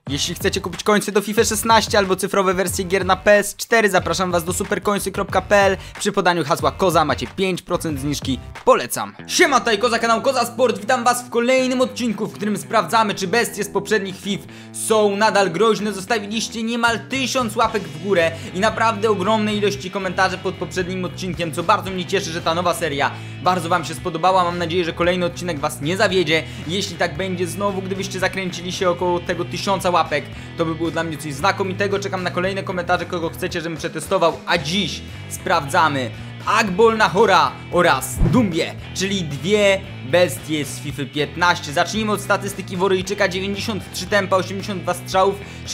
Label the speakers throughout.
Speaker 1: Jeśli chcecie kupić końce do FIFA 16 albo cyfrowe wersje gier na PS4, zapraszam was do superkońcy.pl. Przy podaniu hasła KOZA macie 5% zniżki. Polecam. Siema, tutaj Koza, kanał Koza Sport. Witam was w kolejnym odcinku, w którym sprawdzamy, czy bestie z poprzednich FIFA są nadal groźne. Zostawiliście niemal 1000 łapek w górę i naprawdę ogromne ilości komentarzy pod poprzednim odcinkiem, co bardzo mnie cieszy, że ta nowa seria bardzo wam się spodobała. Mam nadzieję, że kolejny odcinek was nie zawiedzie. Jeśli tak będzie znowu, gdybyście zakręcili się około tego 1000 łapek, to by było dla mnie coś znakomitego. Czekam na kolejne komentarze, kogo chcecie, żebym przetestował. A dziś sprawdzamy Agbol Nahora oraz Dumbię, czyli dwie bestie z FIFA 15. Zacznijmy od statystyki Woryjczyka. 93 tempa, 82 strzałów,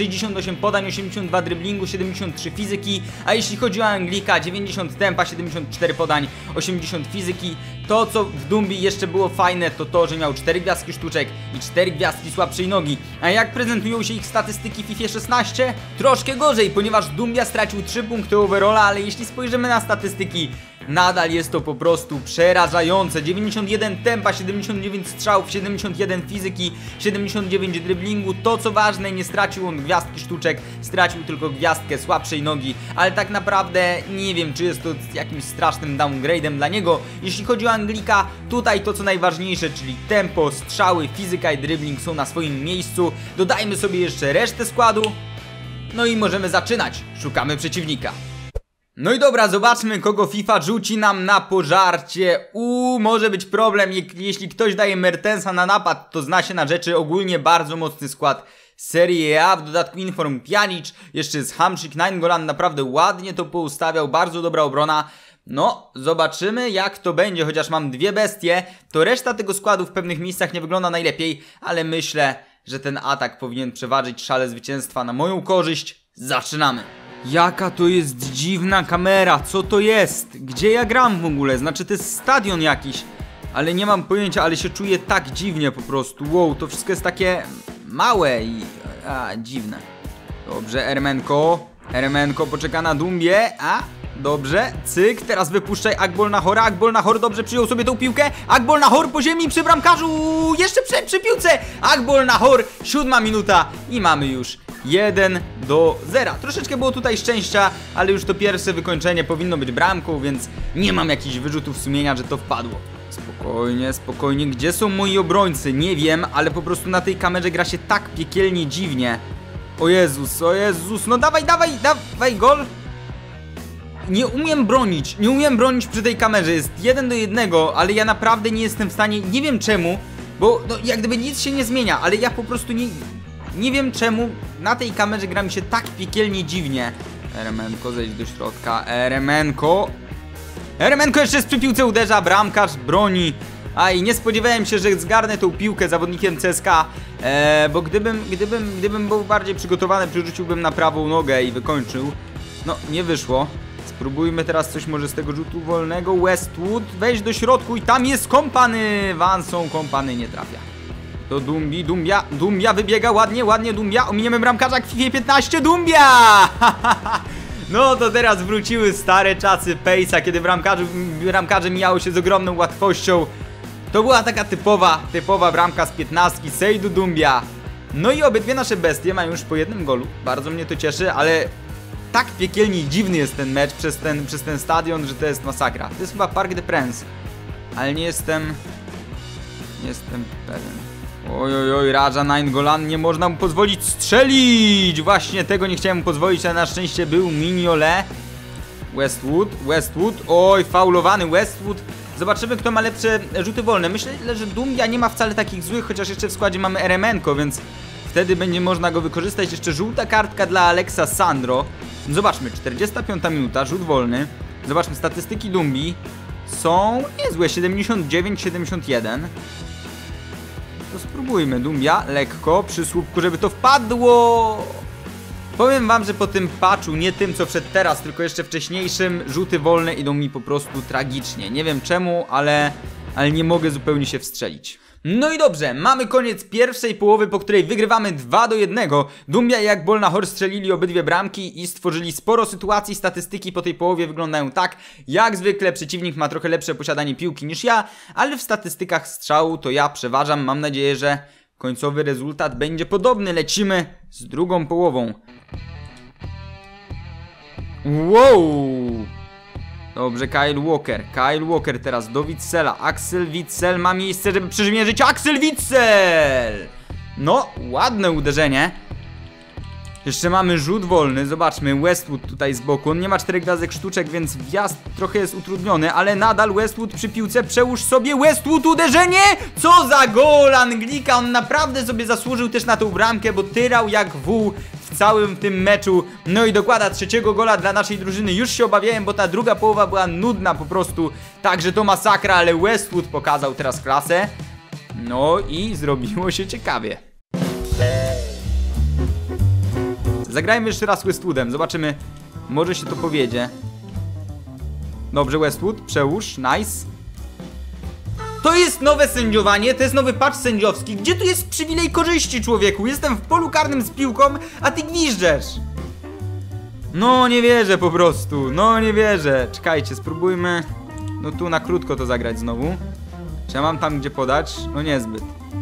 Speaker 1: 68 podań, 82 driblingu, 73 fizyki. A jeśli chodzi o Anglika, 90 tempa, 74 podań, 80 fizyki. To, co w Dumbii jeszcze było fajne, to to, że miał 4 gwiazdki sztuczek i 4 gwiazdki słabszej nogi. A jak prezentują się ich statystyki w FIFA 16? Troszkę gorzej, ponieważ Dumbia stracił 3 punkty overalla, ale jeśli spojrzymy na statystyki, nadal jest to po prostu przerażające. 91 tempa, 79 strzałów, 71 fizyki, 79 driblingu. To, co ważne, nie stracił on gwiazdki sztuczek, stracił tylko gwiazdkę słabszej nogi. Ale tak naprawdę nie wiem, czy jest to jakimś strasznym downgrade'em dla niego. Jeśli chodzi o Anglika, tutaj to, co najważniejsze, czyli tempo, strzały, fizyka i dribbling są na swoim miejscu. Dodajmy sobie jeszcze resztę składu. No i możemy zaczynać. Szukamy przeciwnika. No i dobra, zobaczmy, kogo FIFA rzuci nam na pożarcie. Może być problem, jeśli ktoś daje Mertensa na napad, to zna się na rzeczy. Ogólnie bardzo mocny skład Serie A, w dodatku Inform Pjanic, jeszcze jest Hamsik, Nainggolan, naprawdę ładnie to poustawiał, bardzo dobra obrona. No, zobaczymy jak to będzie, chociaż mam dwie bestie, to reszta tego składu w pewnych miejscach nie wygląda najlepiej, ale myślę, że ten atak powinien przeważyć szale zwycięstwa na moją korzyść. Zaczynamy. Jaka to jest dziwna kamera, co to jest? Gdzie ja gram w ogóle? Znaczy to jest stadion jakiś, ale nie mam pojęcia, ale się czuję tak dziwnie po prostu. Wow, to wszystko jest takie małe i dziwne. Dobrze, Eremenko poczeka na Dumbię, dobrze, cyk, teraz wypuszczaj Agbol Nahora. Agbol Nahor dobrze przyjął sobie tą piłkę. Agbol Nahor po ziemi przy bramkarzu, jeszcze przy piłce. Agbol Nahor, 7 minuta i mamy już 1-0. Troszeczkę było tutaj szczęścia, ale już to pierwsze wykończenie powinno być bramką, więc nie mam jakichś wyrzutów sumienia, że to wpadło. Spokojnie, gdzie są moi obrońcy? Nie wiem, ale po prostu na tej kamerze gra się tak piekielnie dziwnie. O Jezus, no dawaj gol. Nie umiem bronić przy tej kamerze, jest 1-1, ale ja naprawdę nie jestem w stanie, nie wiem czemu, bo no, jak gdyby nic się nie zmienia, ale ja po prostu nie wiem czemu na tej kamerze gra mi się tak piekielnie dziwnie. Eremenko, zejdź do środka. Eremenko jeszcze z przy piłce uderza, bramkarz broni. I nie spodziewałem się, że zgarnę tą piłkę zawodnikiem CSKA, bo gdybym był bardziej przygotowany, przerzuciłbym na prawą nogę i wykończył. No, nie wyszło. Spróbujmy teraz coś może z tego rzutu wolnego. Westwood, wejdź do środku i tam jest Kompany. Vanson, Kompany nie trafia. Do Dumbia wybiega ładnie Dumbia. Ominiemy bramkarza w FIFA 15, Dumbia! No to teraz wróciły stare czasy Pace'a, kiedy bramkarze mijało się z ogromną łatwością. To była taka typowa bramka z 15, Seydou Doumbia. No i obydwie nasze bestie mają już po 1 golu. Bardzo mnie to cieszy, ale tak piekielnie dziwny jest ten mecz przez ten stadion, że to jest masakra. To jest chyba Parc des Princes, ale nie jestem pewien. Oj, Raja Nainggolan, nie można mu pozwolić strzelić! Właśnie tego nie chciałem mu pozwolić, ale na szczęście był Mignolet. Westwood, oj, faulowany Westwood. Zobaczymy, kto ma lepsze rzuty wolne. Myślę, że Dumbia nie ma wcale takich złych, chociaż jeszcze w składzie mamy Eremenko, więc wtedy będzie można go wykorzystać. Jeszcze żółta kartka dla Alexa Sandro. Zobaczmy, 45 minuta, rzut wolny. Zobaczmy, statystyki Dumbii są niezłe, 79-71. To spróbujmy, Dumbia, lekko, przy słupku, żeby to wpadło. Powiem wam, że po tym patchu, nie tym co przed teraz, tylko jeszcze wcześniejszym, rzuty wolne idą mi po prostu tragicznie. Nie wiem czemu, ale nie mogę zupełnie się wstrzelić. No i dobrze, mamy koniec pierwszej połowy, po której wygrywamy 2-1. Dumbia i Agbol Nahor strzelili obydwie bramki i stworzyli sporo sytuacji. Statystyki po tej połowie wyglądają tak. Jak zwykle przeciwnik ma trochę lepsze posiadanie piłki niż ja, ale w statystykach strzału to ja przeważam. Mam nadzieję, że końcowy rezultat będzie podobny. Lecimy z drugą połową. Wow! Dobrze, Kyle Walker teraz do Witzela. Axel Witsel ma miejsce, żeby przymierzyć. Axel Witsel! No, ładne uderzenie. Jeszcze mamy rzut wolny, zobaczmy, Westwood tutaj z boku. On nie ma 4 gwiazdek sztuczek, więc wjazd trochę jest utrudniony, ale nadal Westwood przy piłce. Przełóż sobie, Westwood, uderzenie! Co za gol Anglika, on naprawdę sobie zasłużył też na tą bramkę, bo tyrał jak wół w całym tym meczu. No i dokłada 3. gola dla naszej drużyny. Już się obawiałem, bo ta druga połowa była nudna po prostu. Także to masakra, ale Westwood pokazał teraz klasę. No i zrobiło się ciekawie. Zagrajmy jeszcze raz Westwoodem, zobaczymy, może się to powiedzie. Dobrze, Westwood, przełóż, nice. To jest nowe sędziowanie, to jest nowy patch sędziowski. Gdzie tu jest przywilej korzyści, człowieku? Jestem w polu karnym z piłką, a ty gwiżdżesz. No nie wierzę po prostu, no nie wierzę. Czekajcie, spróbujmy, no tu na krótko to zagrać znowu. Czy ja mam tam gdzie podać? No niezbyt.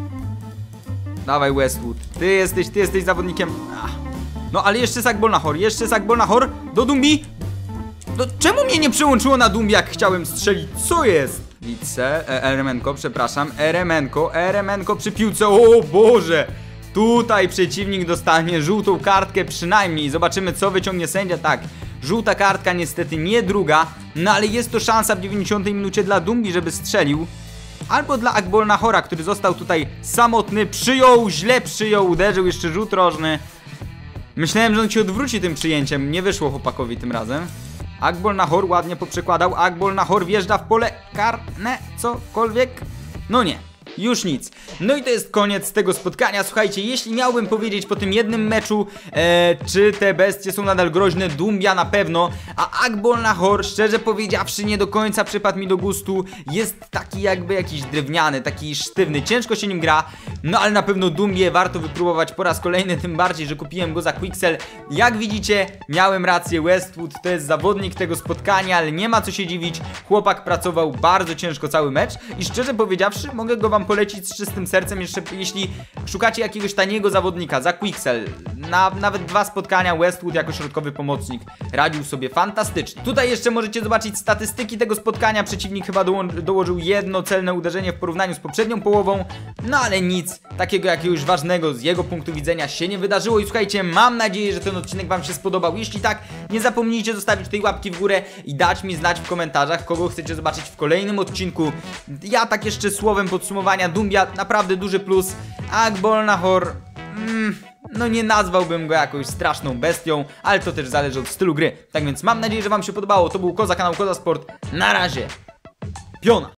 Speaker 1: Dawaj, Westwood, ty jesteś zawodnikiem. No ale jeszcze Sagbol-Nahor, do Dumbi. No czemu mnie nie przełączyło na Dumbi, jak chciałem strzelić? Co jest? Witzel, Eremenko, przepraszam, Eremenko przy piłce, o Boże. Tutaj przeciwnik dostanie żółtą kartkę przynajmniej. Zobaczymy, co wyciągnie sędzia. Tak, żółta kartka, niestety nie druga. No ale jest to szansa w 90 minucie dla Dumbi, żeby strzelił. Albo dla Sagbol-Nahora, który został tutaj samotny. Źle przyjął, uderzył, jeszcze rzut rożny. Myślałem, że on się odwróci tym przyjęciem. Nie wyszło chłopakowi tym razem. Sagbol-Nahor ładnie poprzekładał. Sagbol-Nahor wjeżdża w pole karne. Cokolwiek. No nie. Już nic. No i to jest koniec tego spotkania. Słuchajcie, jeśli miałbym powiedzieć po tym jednym meczu, czy te bestie są nadal groźne, Dumbia na pewno, a Sagbol-Nahor, szczerze powiedziawszy, nie do końca przypadł mi do gustu. Jest taki jakby jakiś drewniany, taki sztywny, ciężko się nim gra, no ale na pewno Dumbię warto wypróbować po raz kolejny, tym bardziej, że kupiłem go za Quixel. Jak widzicie, miałem rację, Westwood to jest zawodnik tego spotkania, ale nie ma co się dziwić, chłopak pracował bardzo ciężko cały mecz i szczerze powiedziawszy, mogę go wam polecić z czystym sercem, jeszcze jeśli szukacie jakiegoś taniego zawodnika za Quixel. Nawet 2 spotkania Westwood jako środkowy pomocnik radził sobie fantastycznie. Tutaj jeszcze możecie zobaczyć statystyki tego spotkania. Przeciwnik chyba dołożył 1 celne uderzenie w porównaniu z poprzednią połową, no ale nic takiego jakiegoś ważnego z jego punktu widzenia się nie wydarzyło. I słuchajcie, mam nadzieję, że ten odcinek wam się spodobał. Jeśli tak, nie zapomnijcie zostawić tej łapki w górę i dać mi znać w komentarzach, kogo chcecie zobaczyć w kolejnym odcinku. Ja tak jeszcze słowem podsumowania, Dumbia naprawdę duży plus, a Sagbol-Nahor no nie nazwałbym go jakąś straszną bestią, ale to też zależy od stylu gry. Tak więc mam nadzieję, że wam się podobało. To był Koza, kanał Koza Sport. Na razie. Piona.